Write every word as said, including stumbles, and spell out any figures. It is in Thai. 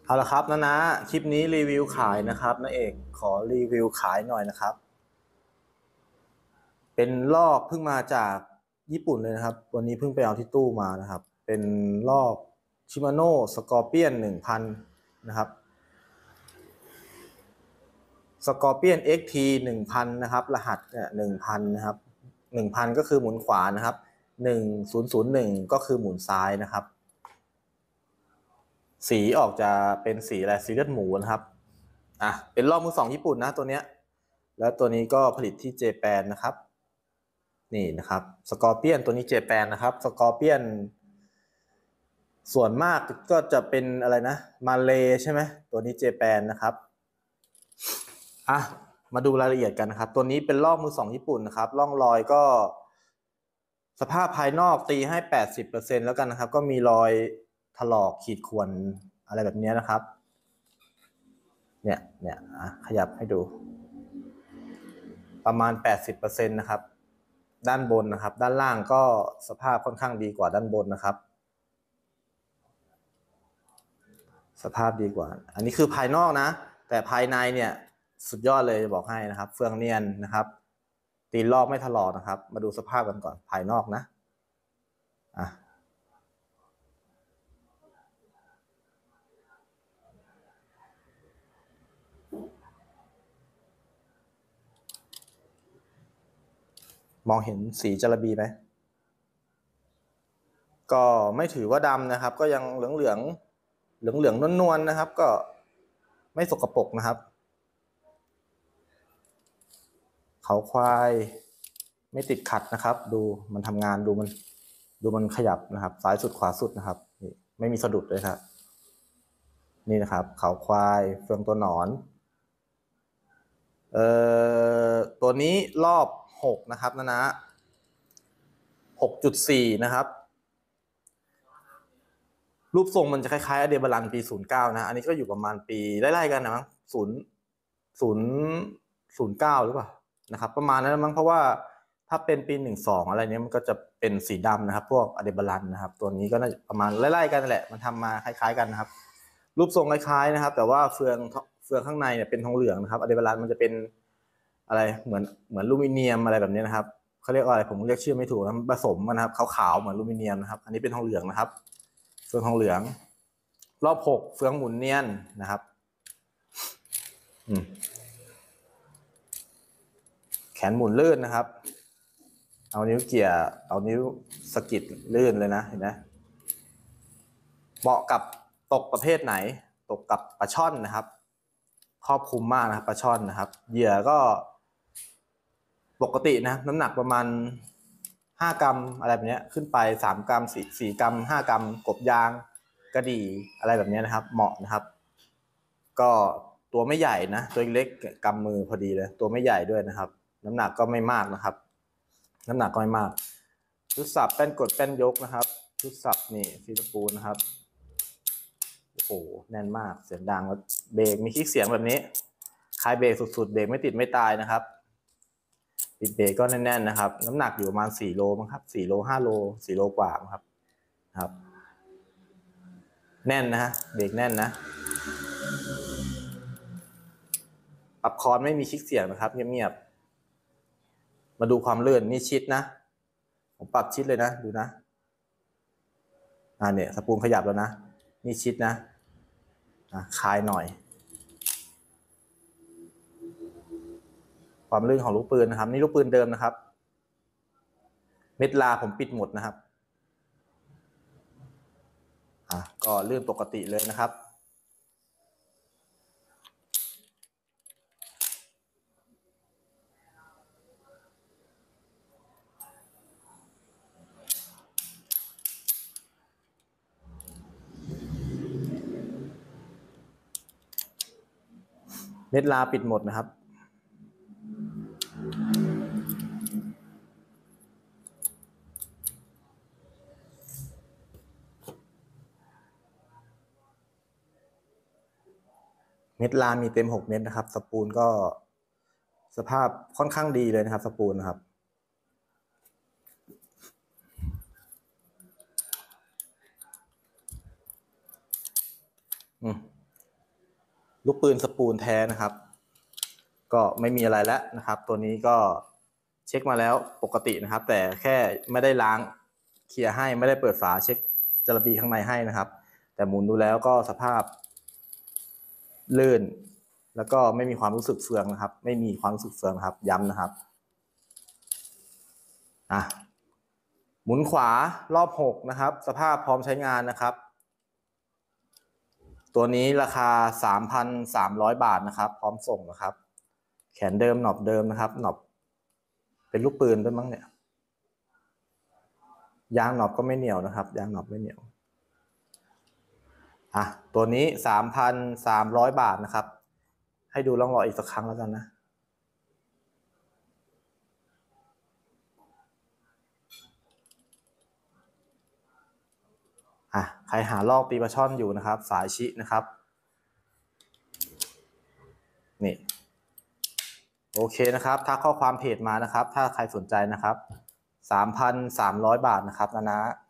เอาละครับนะนะคลิปนี้รีวิวขายนะครับนะเอกขอรีวิวขายหน่อยนะครับเป็นลอกเพิ่งมาจากญี่ปุ่นเลยนะครับวันนี้เพิ่งไปเอาที่ตู้มานะครับเป็นลอกชิมาโน่สกอร์เปียนหนึ่งพันนะครับสกอร์เปียน เอ็กซ์ ที หนึ่งพันนะครับรหัสเนี่ยหนึ่งพันนะครับหนึ่งพันก็คือหมุนขวานะครับหนึ่งศูนย์ศูนย์หนึ่งก็คือหมุนซ้ายนะครับสีออกจะเป็นสีอะไรสีเลือดหมูนะครับอ่ะเป็นลอกมือสองญี่ปุ่นนะตัวเนี้ยแล้วตัวนี้ก็ผลิตที่เจแปนนะครับนี่นะครับสกอร์เปียนตัวนี้เจแปนนะครับสกอร์เปียนส่วนมากก็จะเป็นอะไรนะมาเลใช่ไหมตัวนี้เจแปนนะครับอ่ะมาดูรายละเอียดกันนะครับตัวนี้เป็นลอกมือสองญี่ปุ่นนะครับร่องรอยก็สภาพภายนอกตีให้ แปดสิบเปอร์เซ็นต์ แล้วกันนะครับก็มีรอยถลอกขีดข่วนอะไรแบบนี้นะครับเนี่ยเนี่ยขยับให้ดูประมาณ แปดสิบเปอร์เซ็นต์ นะครับด้านบนนะครับด้านล่างก็สภาพค่อนข้างดีกว่าด้านบนนะครับสภาพดีกว่าอันนี้คือภายนอกนะแต่ภายในเนี่ยสุดยอดเลยบอกให้นะครับเฟืองเนียนนะครับตีลอกไม่ถลอกนะครับมาดูสภาพกันก่อนภายนอกนะอ่ะมองเห็นสีจระบีไหมก็ไม่ถือว่าดำนะครับก็ยังเหลืองเหลืองเหลืองเหลืองนวลๆนะครับก็ไม่สกปรกนะครับเขาควายไม่ติดขัดนะครับดูมันทำงานดูมันดูมันขยับนะครับซ้ายสุดขวาสุดนะครับนี่ไม่มีสะดุดเลยครับนี่นะครับเขาควายเฟืองตัวหนอนเอ่อตัวนี้รอบหกนะครับนะนะ หกจุดสี่ นะครับรูปทรงมันจะคล้ายๆอเดบาลันปีศูนย์เก้านะอันนี้ก็อยู่ประมาณปีไล่ๆกันนะมั้งศูนย์ศูนย์ศูนย์เก้าหรือเปล่านะครับประมาณนั้นมั้งเพราะว่าถ้าเป็นปีหนึ่งสองอะไรเนี้ยมันก็จะเป็นสีดำนะครับพวกอเดบาลันนะครับตัวนี้ก็น่าประมาณไล่ๆกันแหละมันทำมาคล้ายๆกันนะครับรูปทรงคล้ายๆนะครับแต่ว่าเฟืองเฟืองข้างในเนี่ยเป็นทองเหลืองนะครับอเดบาลันมันจะเป็นอะไรเหมือนเหมือนอลูมิเนียมอะไรแบบนี้นะครับเขาเรียกว่าอะไรผมเรียกชื่อไม่ถูกนะผสมกันนะครับขาวๆเหมือนอลูมิเนียมนะครับอันนี้เป็นทองเหลืองนะครับเฟืองทองเหลืองรอบหกเฟืองหมุนเนียนนะครับแขนหมุนลื่นนะครับเอานิ้วเกี่ยเอานิ้วสกิดลื่นเลยนะเห็นไหมเหมาะกับตกประเภทไหนตกกับปลาช่อนนะครับครอบคลุมมากนะครับปลาช่อนนะครับเหยื่อก็ปกตินะน้ำหนักประมาณห้ากรัมอะไรแบบนี้ขึ้นไปสามกรัมสี่สี่กรัมห้ากรัมกบยางกระดี่อะไรแบบนี้นะครับเหมาะนะครับก็ตัวไม่ใหญ่นะตัวเล็กกำมือพอดีเลยตัวไม่ใหญ่ด้วยนะครับน้ำหนักก็ไม่มากนะครับน้ำหนักก็ไม่มากชุดสับแป้นกดแป้นยกนะครับชุดสับนี่ซีตะปูนะครับโอ้โหแน่นมากเสียงดังแล้วเบรกมีคลิกเสียงแบบนี้คลายเบรกสุดๆเบรกไม่ติดไม่ตายนะครับปิดเบรกก็แน่นๆนะครับน้ำหนักอยู่ประมาณสี่โลมั้งครับสี่โลห้าโลสี่โลกว่าครับครับแน่นนะฮะเบรกแน่นนะปรับคอนไม่มีคลิกเสียงนะครับเงียบๆมาดูความลื่นนี่ชิดนะผมปรับชิดเลยนะดูนะอ่าเนี่ยสปูนขยับแล้วนะนี่ชิดนะอ่ะคลายหน่อยความลื่นของลูกปืนนะครับนี่ลูกปืนเดิมนะครับเม็ดลาผมปิดหมดนะครับอ่ะก็ลื่นปกติเลยนะครับเม็ดลาปิดหมดนะครับเม็ดลามีเต็มหกเม็ดนะครับสปูลก็สภาพค่อนข้างดีเลยนะครับสปูลนะครับอืมลูกปืนสปูลแท้นะครับก็ไม่มีอะไรแล้วนะครับตัวนี้ก็เช็คมาแล้วปกตินะครับแต่แค่ไม่ได้ล้างเคลียร์ให้ไม่ได้เปิดฝาเช็คจระบีข้างในให้นะครับแต่หมุนดูแล้วก็สภาพลื่นแล้วก็ไม่มีความรู้สึกเฟืองนะครับไม่มีความรู้สึกเฟืองนะครับย้ำนะครับอ่ะหมุนขวารอบหกนะครับสภาพพร้อมใช้งานนะครับตัวนี้ราคา สามพันสามร้อย บาทนะครับพร้อมส่งนะครับแขนเดิมหนอบเดิมนะครับหนอบเป็นลูกปืนด้วยมั้งเนี่ยยางหนอบก็ไม่เหนียวนะครับยางหนอบไม่เหนียวอ่ะตัวนี้ สามพันสามร้อย บาทนะครับให้ดูร่องรอยอีกสักครั้งแล้วกันนะอ่ะใครหาลอกตีปลาช่อนอยู่นะครับสายชินะครับนี่โอเคนะครับทักข้อความเพจมานะครับถ้าใครสนใจนะครับ สามพันสามร้อย บาทนะครับนะนะ